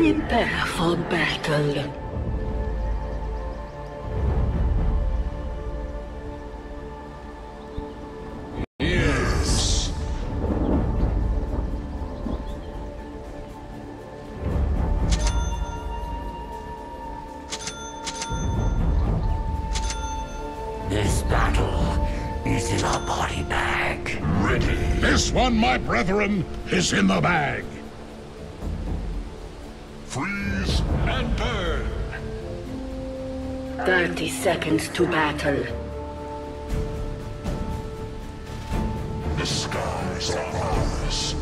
Prepare for battle. Yes. This battle is in a body bag. Ready. This one, my brethren, is in the bag. Freeze and burn. 30 seconds to battle. The skies are ours.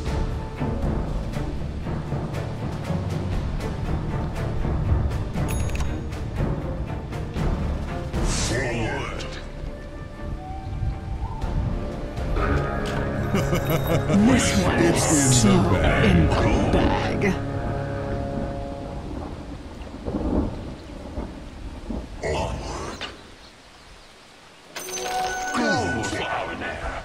Forward. This one is so in the bag. Onward. Go, flower there.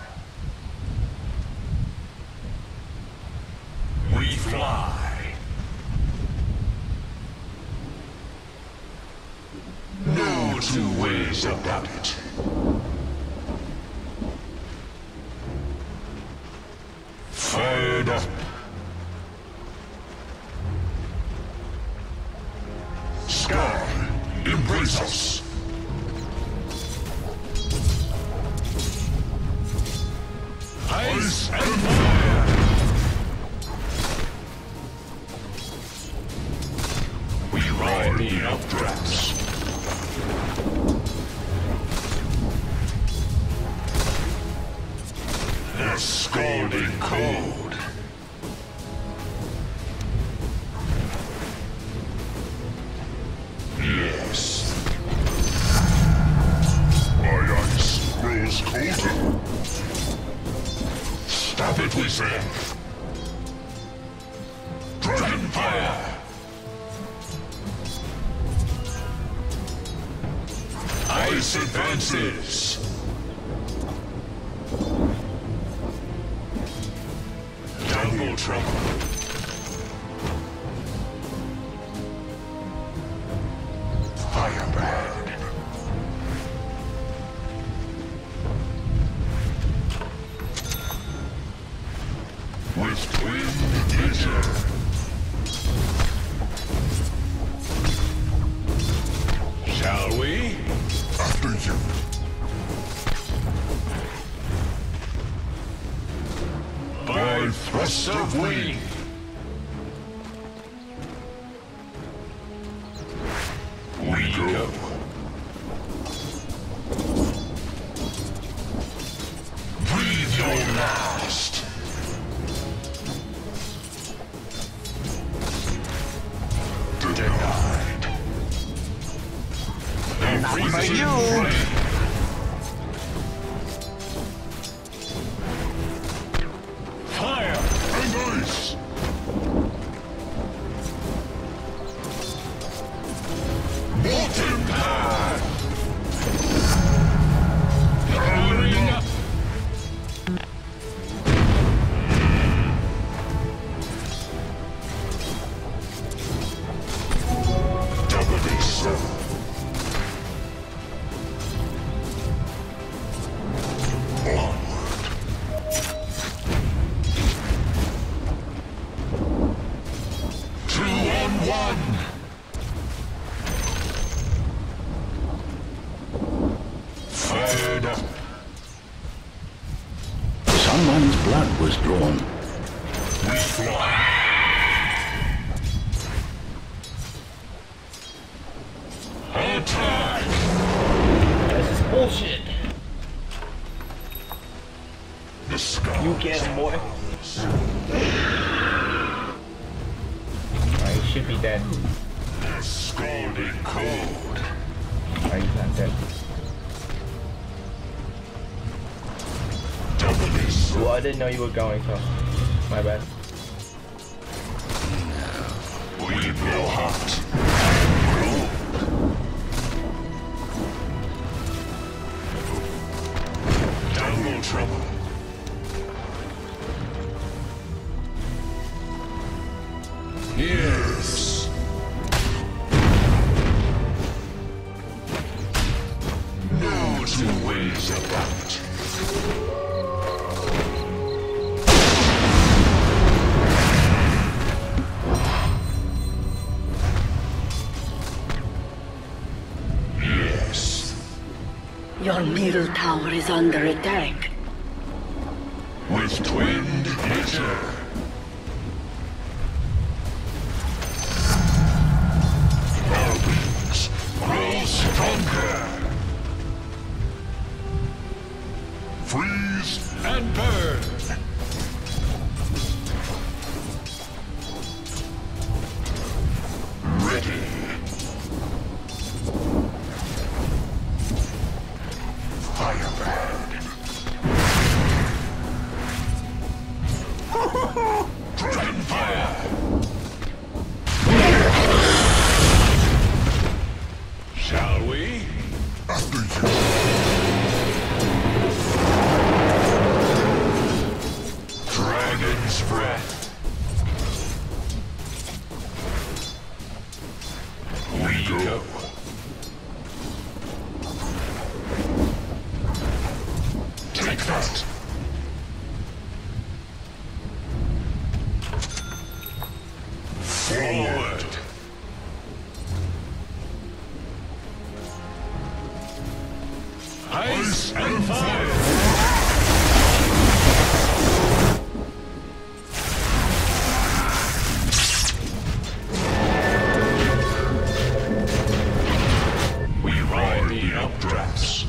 We fly. No two ways about it. Fired up. Sky, embrace us. Ice and fire. We ride the updrafts. The scalding cold. Yes. My ice grows colder. Stop it, we say. Dragon fire. Ice advances. Double trouble. Firebrand. With twin measure. Shall we? After you. By thrust of wing. We go. Breathe your last. Denied. The freezing flame. Fire and ice. Molten path. Powering up. Doubly so. Onward. 2-on-1. Fired up. Someone's blood was drawn. We fly. Attack. This is bullshit. The sky. You get him, boy. Alright, he should be dead. The scalding cold. Alright, he's not dead. Doubly so. Well, I didn't know you were going, so my bad. We blow hot. Double trouble. Yes. middle tower is under attack. With twinned nature. Our wings grow stronger. Freeze and burn. Ready. Firebird. Dragonfire. Shall we? After you. Dragon's breath. We go. Take that. Forward. Ice and fire. We ride the updrafts.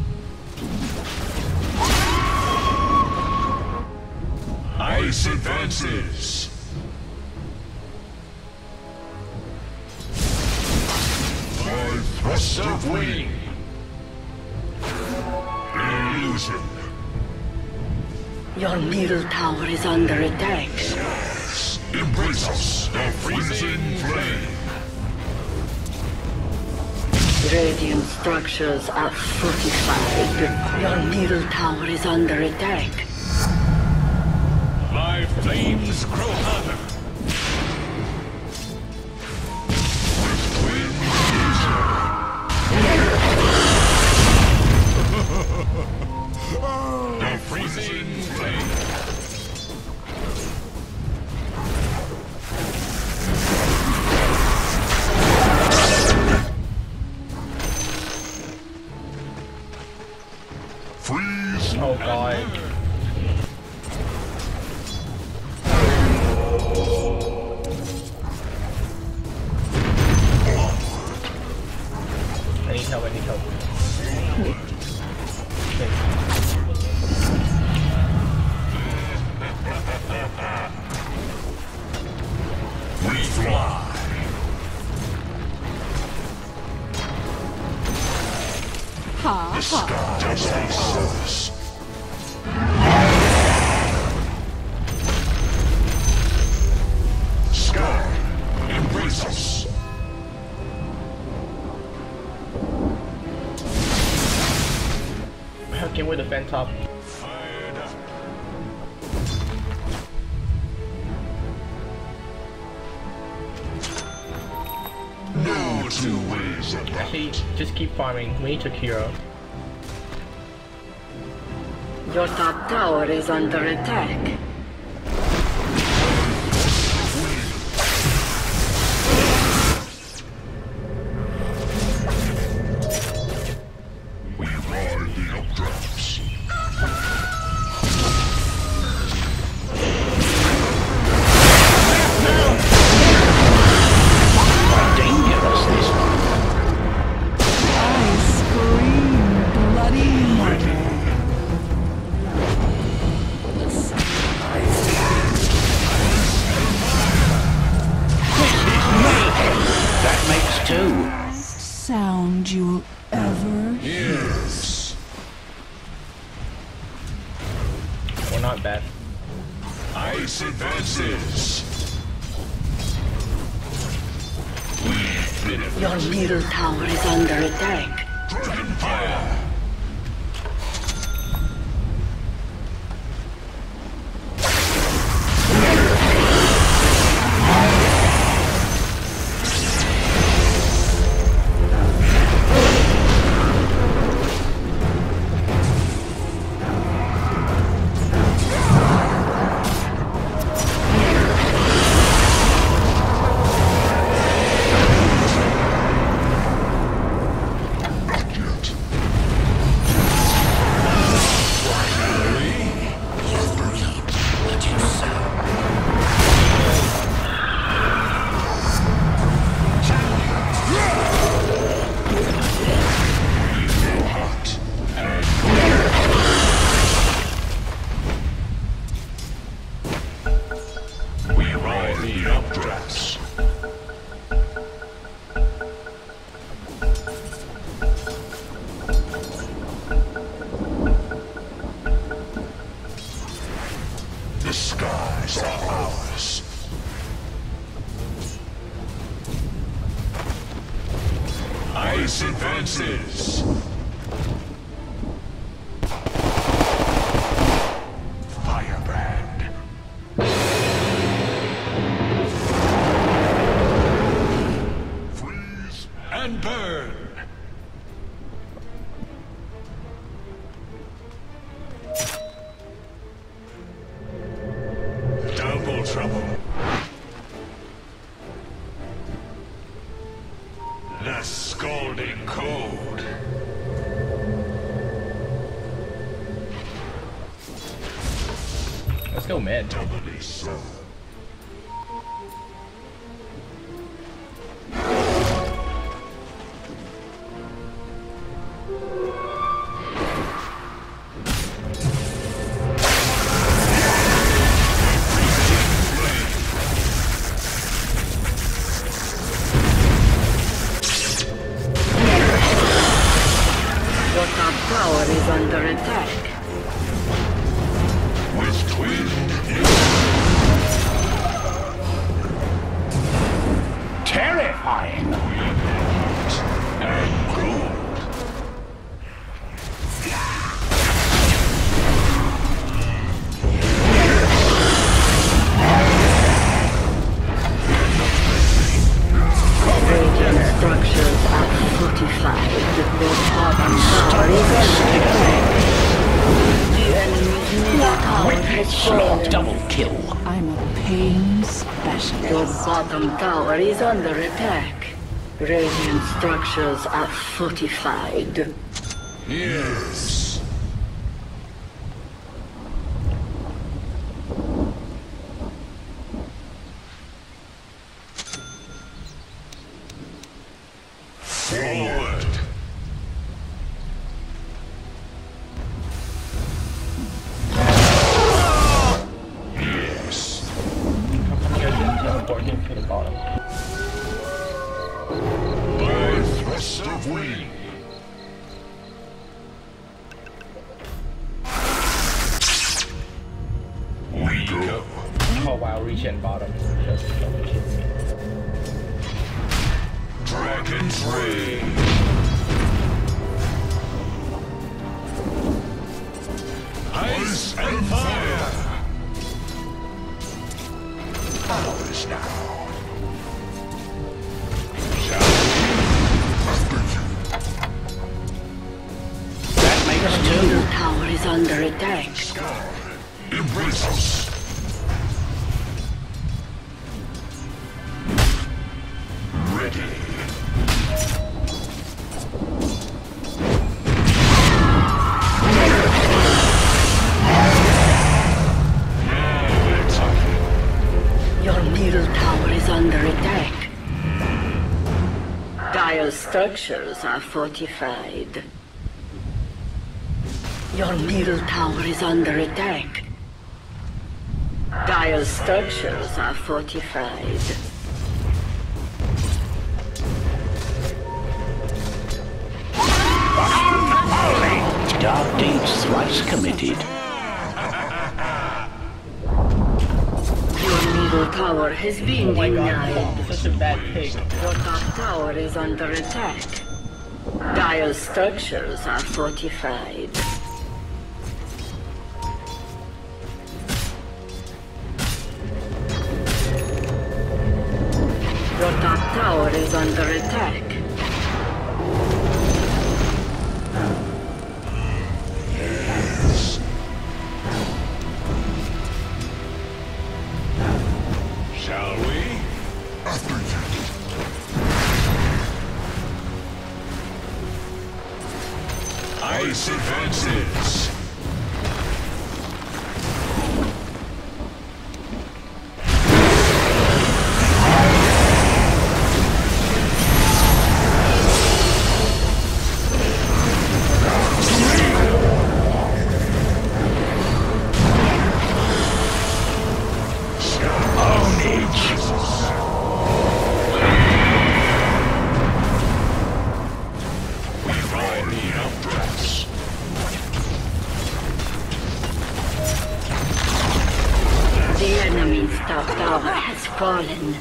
Ice advances. Five thrusts of wing. Illusion. Your middle tower is under attack. Embrace us, the freezing flame. Radiant structures are fortified. Your middle tower is under attack. My flames grow hotter. With twin the freezing flame. Freeze. Oh god. I need help, I need help. We fly. Ha ha. Does our service. Sky, embrace us. Can we defend top? Fired up. No two ways about Actually, just keep farming. We need to cure. Your top tower is under attack. We ride the updrafts. Dangerous, this one. I scream bloody murder. That makes two. Sound you'll ever hear. Yes. We're not bad. Ice advances. We benefit. Your middle tower is under attack. Dragonfire. Not yet. skies are ours. Ice advances. Firebrand. Freeze and burn. Double trouble. The scalding cold. Let's go mid. Doubly so. Your top tower is under attack. With twin. Terrifying. And gold. Radiant structures are fortified. Your bottom tower is under attack. The enemy's middle tower has fallen. Double kill. I'm a pain specialist. Your bottom tower is under attack. Radiant structures are fortified. Yes. Forward. Yes. How come you guys didn't teleport him to the bottom? By thrust of wing. We go. Oh wow, reach in bottom. Just don't kill me. Dragon's Rage. Ice and fire. Ours now. Shall That makes two. Middle tower is under attack. we scar? Embrace us. Ready. Your middle tower is under attack. Dire structures are fortified. Your middle tower is under attack. Dire structures are fortified. Dark deeds thrice committed. Your middle tower has been Oh my denied. god, such a bad pig. Your top tower is under attack. Dire structures are fortified. Your top tower is under attack. Shall we? Ice advances. enemy's top tower has fallen.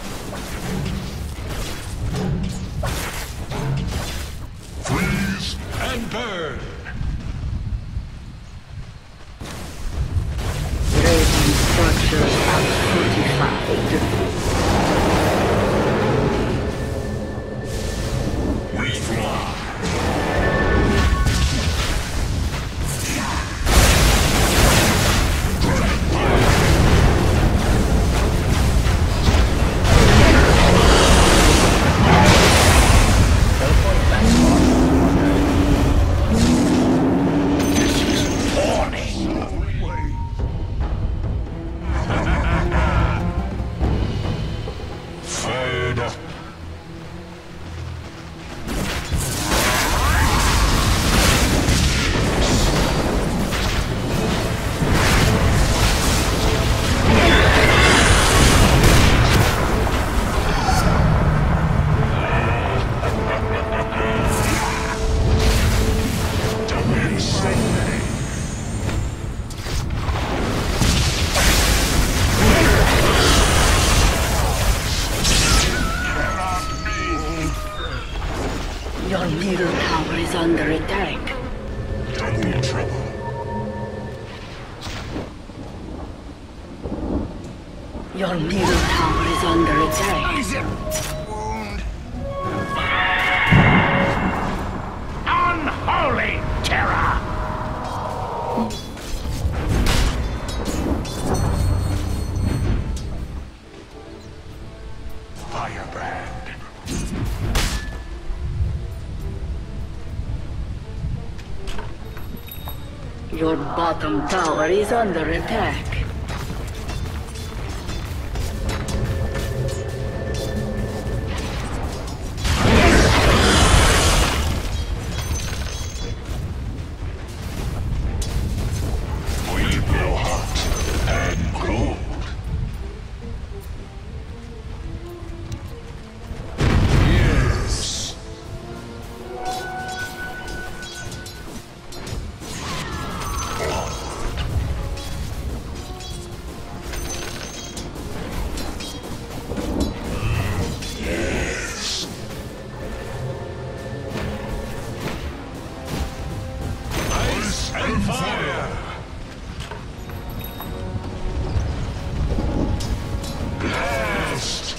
Freeze and burn. Radiant structures are fortified. We fly. Fired up. Insane. Your middle tower is under attack. Double trouble. Your middle tower is under attack. Unholy terror! Firebrand. Your bottom tower is under attack. We blow hot and cold. Yes. Yes. Ice and fire. Blast.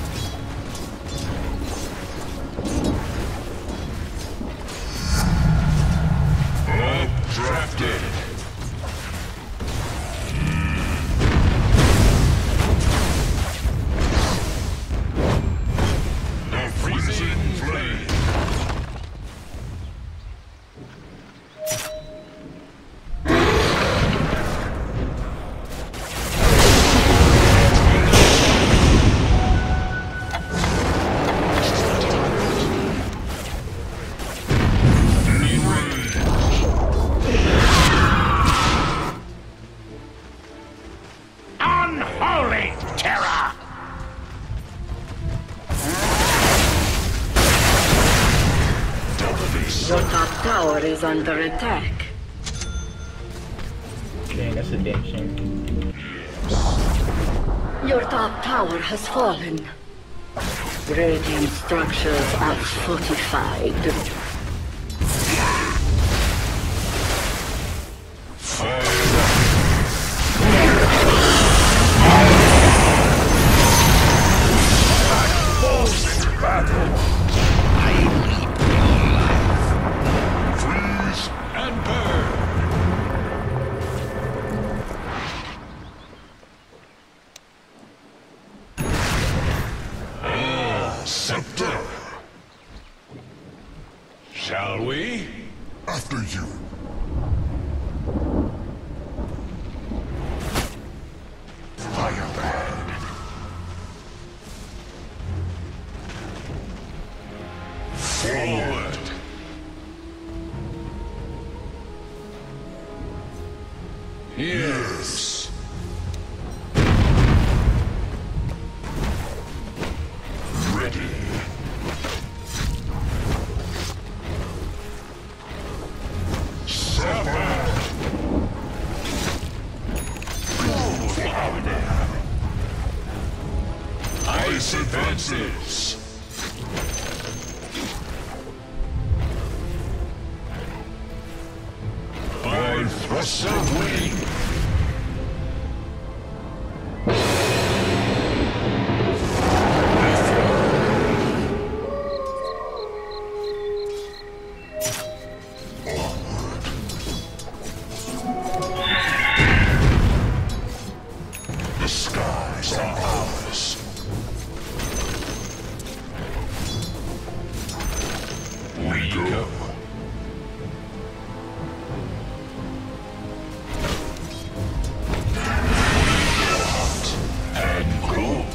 Updrafted. The freezing flame. Unholy terror! Your top tower is under attack. Dang, that's a damn shame. Your top tower has fallen. Radiant structures are fortified. Fired up. Freeze and burn. Scepter. Shall we? After you. Firebrand. Forward. Yes. Ready. Seven. Go, Flounder. Ice advances. By thrust of wing. The skies are ours. We go. Hot and cold.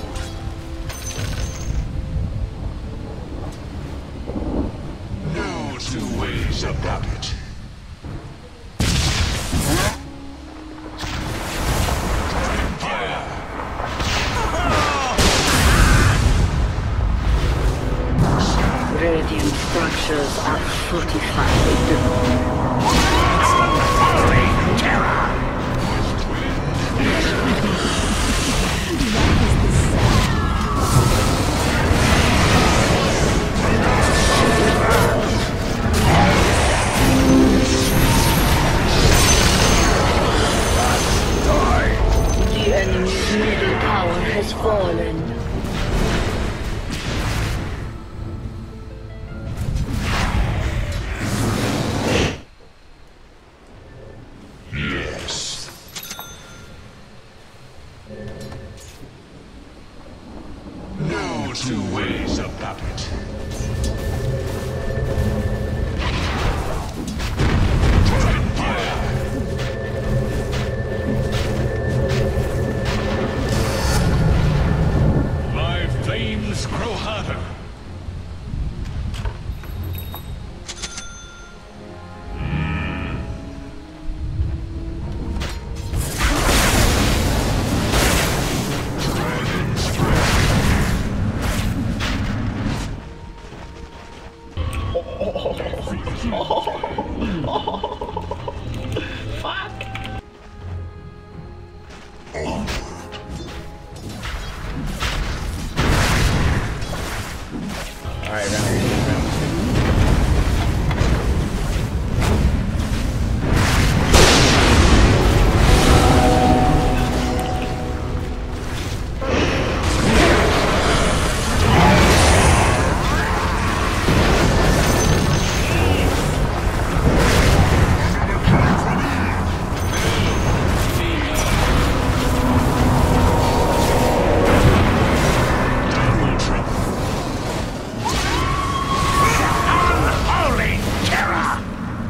No two ways about it. Radiant structures are fortified. Holy terror! The enemy's middle tower has fallen. Yes. No two ways about it. My flames grow hotter. Alright, round 2. Unholy terror!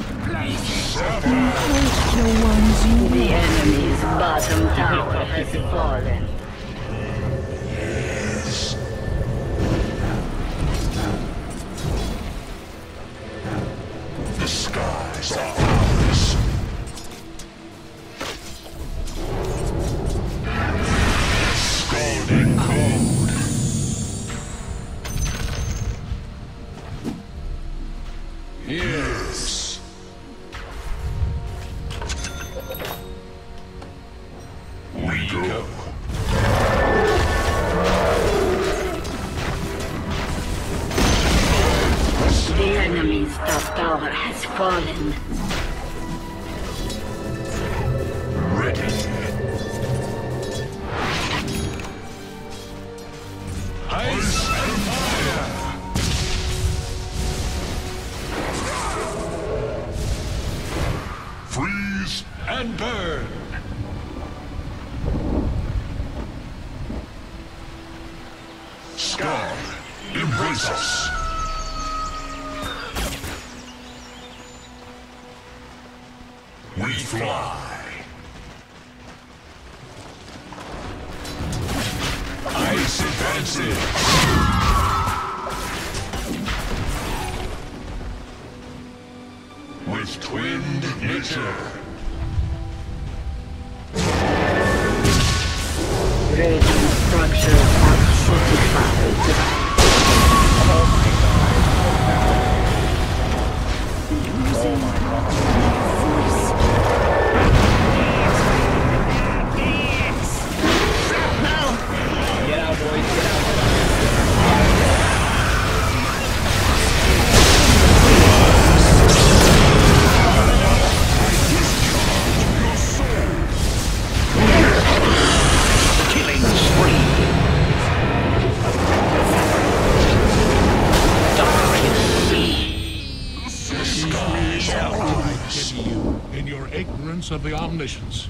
The enemy's bottom tower has fallen. The skies are ours. Scalding cold. Yes. We go. The enemy's top tower has fallen. Ready. Ice and fire. Freeze and burn. Sky, embrace us. We fly. Ice advances. With twinned nature. Radiant structures are fortified. Get out, boys, get out. conditions.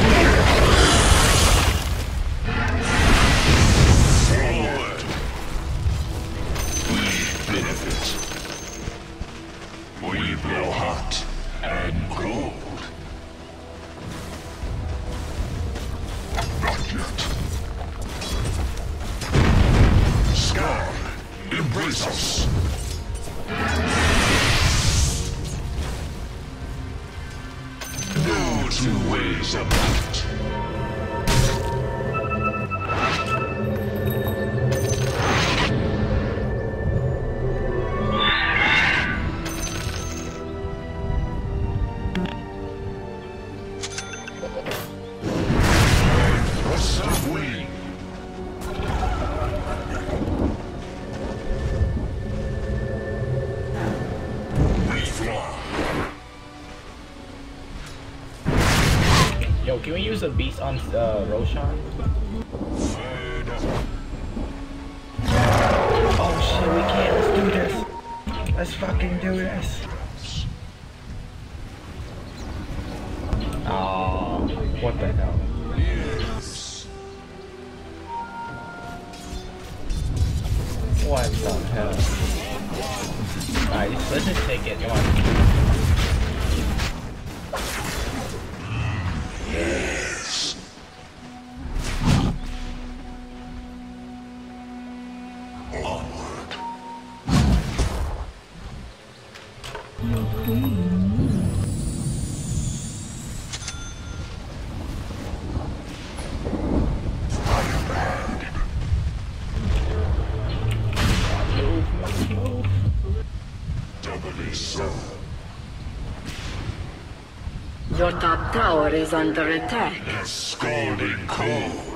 Forward. We benefit. We blow hot and cold. Not yet. Sky, embrace us. No two ways about it. Thrust of wing. We fly. Yo, can we use a beast on Roshan? Oh shit, we can't. Let's do this. Let's fucking do this. Oh, what the hell? Yes. What the hell? Alright, let's just take it. Come on. Yes. Onward. Doubly so. Your top tower is under attack. The scalding cold.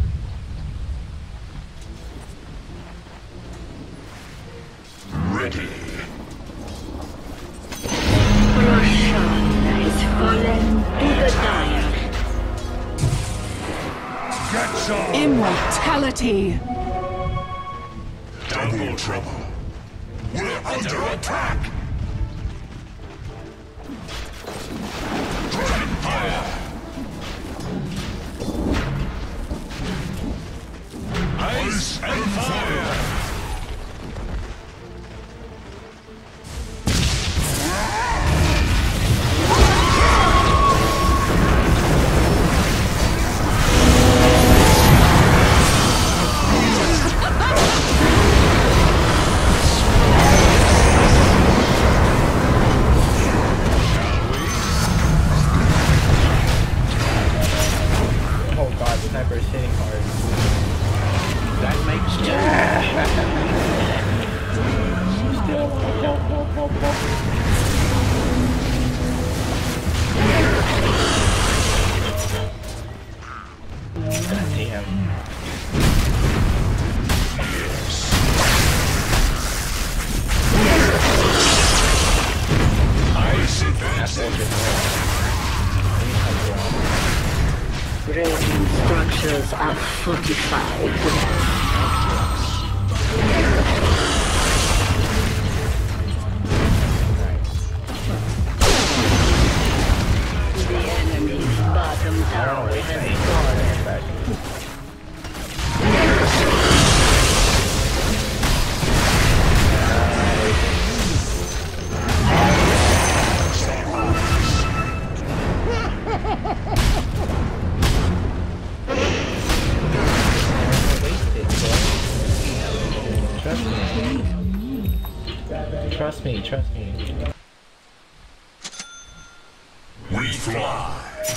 Ready. Roshan is fallen to the dire. Get some. Immortality! Double trouble. We're under attack. Dragon fire. Ice and fire. Oh god, the sniper is hitting hard. That makes God damn. Ice That's advancing. Radiant structures are fortified. The enemy's bottom tower has fallen. Trust me, trust me. We fly.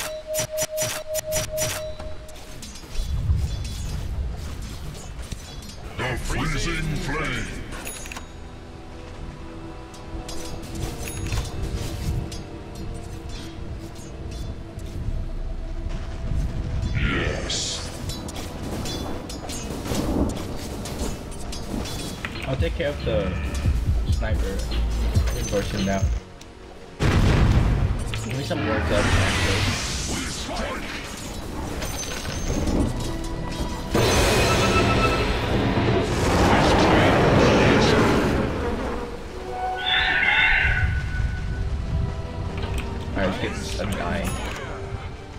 The freezing flame. Yes. I'll take care of the sniper version now. Give me some work done, actually. We strike. Alright, let's get a 9.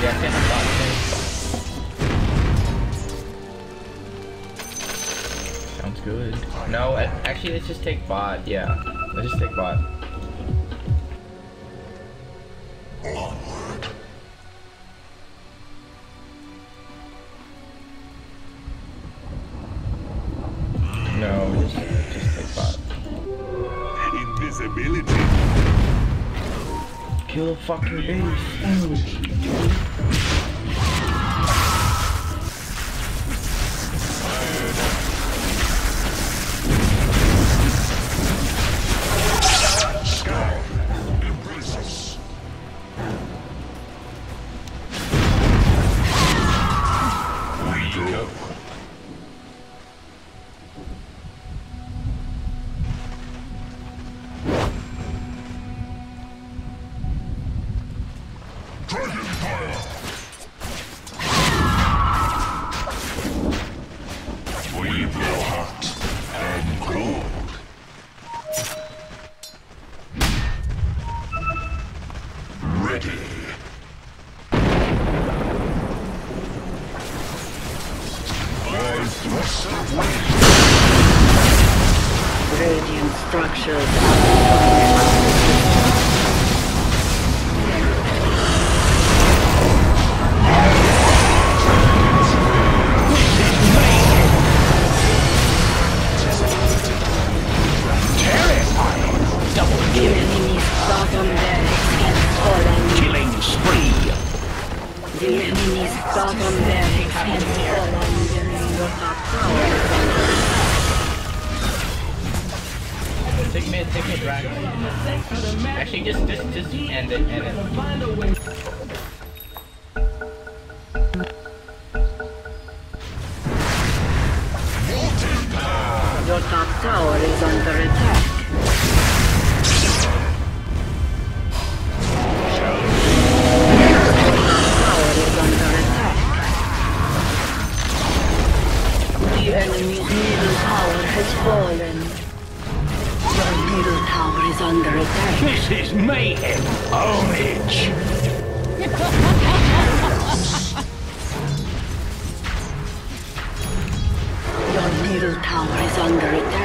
Yeah, get the bot thing. Sounds good. No, actually, let's just take bot. Yeah, let's just take bot. Onward. No, just take bot. Invisibility. Kill the fucking base. Sky. Embrace us. We go. Dragon power. We blow hot and cold. Ready. I thrust away. Radiant structures the enemy's bottom barracks has fallen. Killing spree. The enemy's bottom barracks has fallen. Your top tower is Take mid, dragon. Actually, just end it, Your top tower is under attack. Tower is under attack. The enemy's middle tower has fallen. Your middle tower is under attack. This is mayhem. Ownage. Your middle tower is under attack.